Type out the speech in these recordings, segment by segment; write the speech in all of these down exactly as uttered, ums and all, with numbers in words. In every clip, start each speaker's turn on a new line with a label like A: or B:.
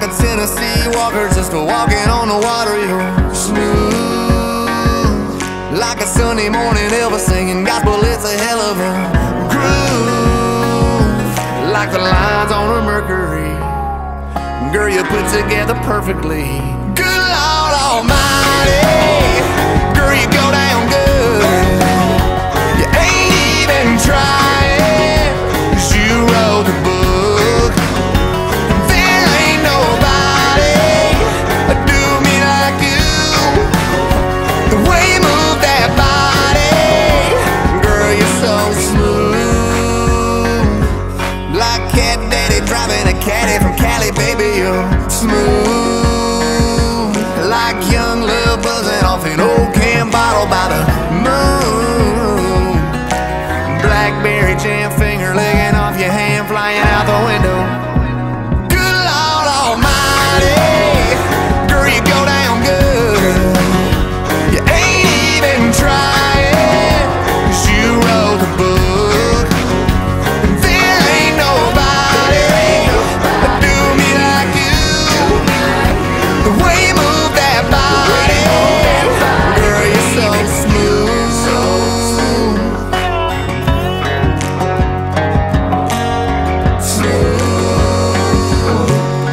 A: like a Tennessee walker, just walking on the water. You're smooth like a Sunday morning Elvis singing gospel. It's a hell of a groove, like the lines on a Mercury. Girl, you put together perfectly. Good Lord Almighty, girl, you go down good. You ain't even trying, 'cause you wrote the book. There ain't nobody do me like you. The way you move that body, girl, you're so smooth, like Cat Daddy driving a caddy from Cali. Baby, you're smooth, like young love buzzing off an old can bottle by the moon. Blackberry jam finger licking off your hand, flying out the window. Good Lord Almighty, girl, you go down good. You ain't even trying, 'cause you wrote the book. There ain't nobody do me like you. The way you move that body, girl, you're so smooth. Smooth.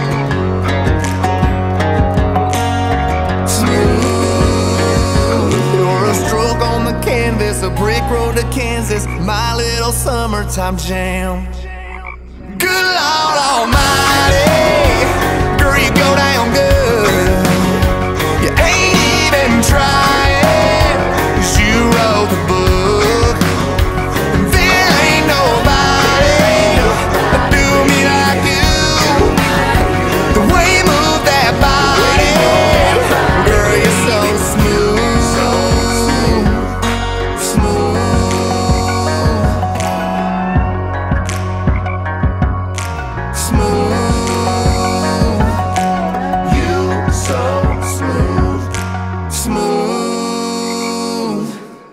A: Smooth. You're a stroke on the canvas, a brick road to Kansas, my little summertime jam. Good Lord Almighty, girl, you go down good. You ain't even trying, 'cause you wrote the book. There ain't nobody do me like you. The way you move that body, girl, you're so smooth. Smooth. Smooth. You so smooth. Smooth.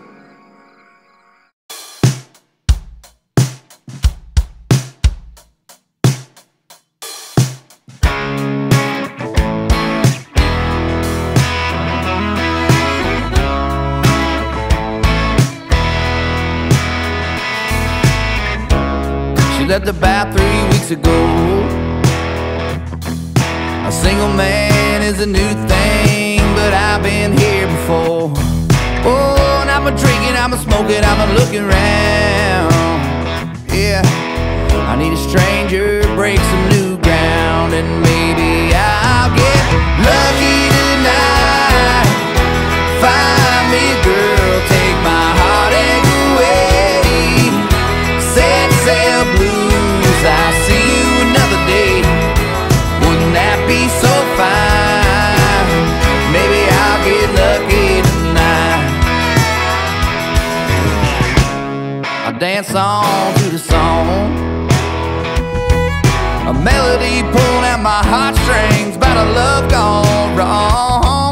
A: She left about three weeks ago. A single man is a new thing, but I've been here before. Oh, and I'm a drinking, I'm a smoking, I'm a looking around. Yeah, I need a stranger, break some new ground, and maybe I'll get lucky tonight. Find me a girl, take my heartache away. Set sail blues, I'll see you another day. Wouldn't that be so fine? Maybe I'll get lucky tonight. I dance on to the song, a melody pulling at my heartstrings about a love gone wrong.